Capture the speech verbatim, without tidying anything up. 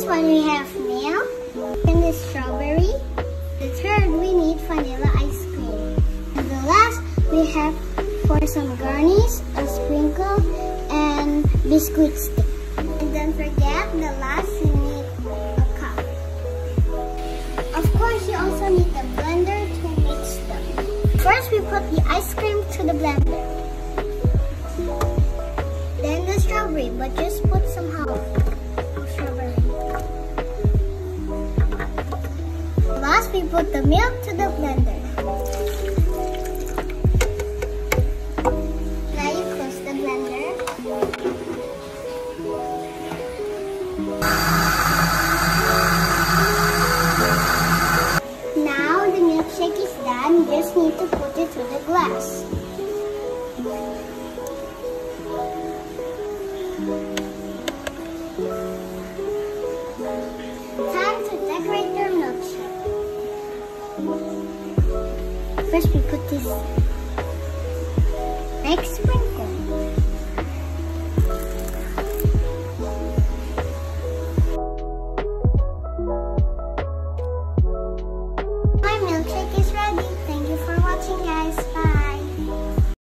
first one we have milk, then the strawberry. The third we need vanilla ice cream. And the last we have for some garnish, a sprinkle, and biscuit stick. And don't forget the last you need a cup. Of course you also need the blender to mix them. First we put the ice cream to the blender. Then the strawberry, but just put some half of strawberry. Last we put the milk to the blender. Now you close the blender. Now the milkshake is done, you just need to put it to the glass. Time to decorate your milkshake. First we put this next